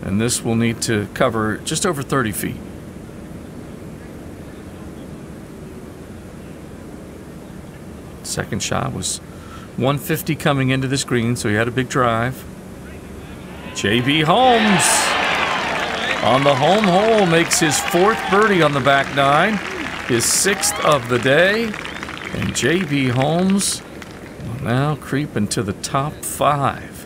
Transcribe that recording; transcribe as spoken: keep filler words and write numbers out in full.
And this will need to cover just over thirty feet. Second shot was one fifty coming into this green, so he had a big drive. J B Holmes on the home hole makes his fourth birdie on the back nine, his sixth of the day. And J B Holmes will now creep into the top five.